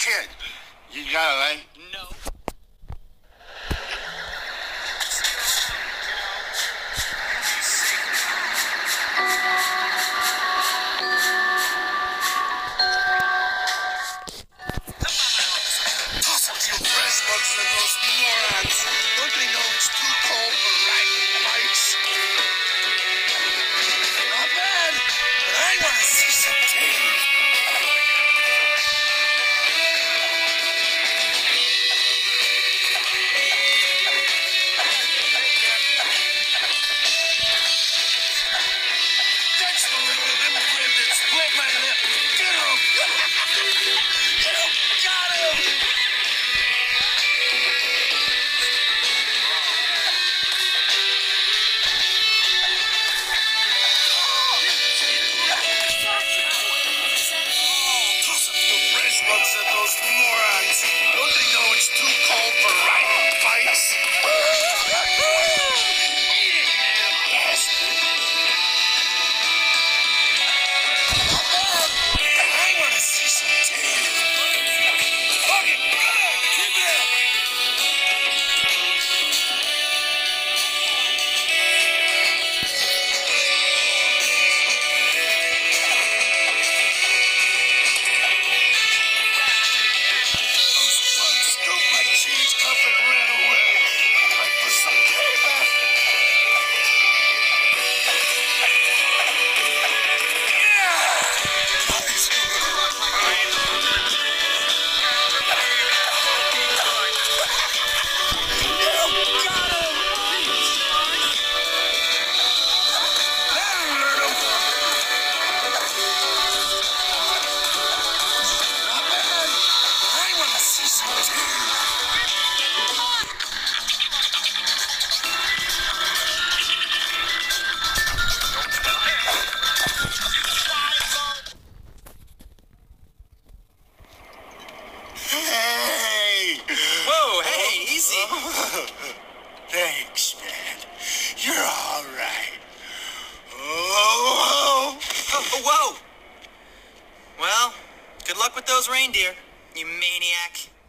kid. You got it, right? No. Toss up your fresh bugs to those morons. Don't they know it's too cold for riding bikes? Not bad, but I want to see some teeth. That's the little immigrant that split my lip. Get him! Get him! Got him! Toss up the fresh bugs at those morons. Don't they know it's too cold for riding bikes? Eat it, you bastard! I want to see some teeth. Fuck it! Keep it up! Those punks stole my cheese cup and ran away. Like for some payback. Yeah! Nice Hey! Whoa, hey, easy. Thanks, man. You're all right. Oh, Whoa. Well, good luck with those reindeer, you maniac.